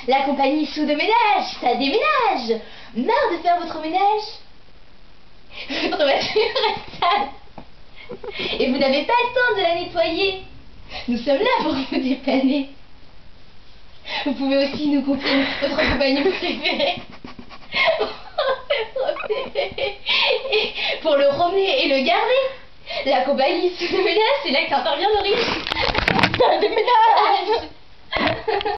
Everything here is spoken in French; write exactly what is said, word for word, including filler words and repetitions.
La compagnie Sous de Ménage, ça déménage. Marre de faire votre ménage? Votre voiture est sale et vous n'avez pas le temps de la nettoyer. Nous sommes là pour vous dépanner. Vous pouvez aussi nous confier votre compagnie préférée. Pour le promener et le garder. La compagnie Sous de Ménage, c'est là qu'intervient le riche.